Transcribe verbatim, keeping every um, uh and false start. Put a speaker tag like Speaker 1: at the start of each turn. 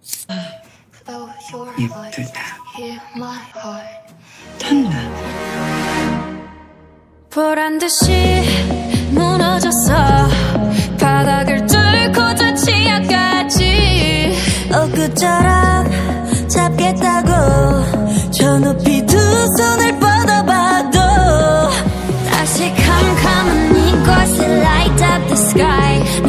Speaker 1: 예쁘다. 탔나?
Speaker 2: 보란듯이 무너졌어. 바닥을 뚫고 저 치아까지 엊그처럼 잡겠다고 저 높이 두 손을 뻗어봐도 다시 캄캄한 이곳에 light up the sky.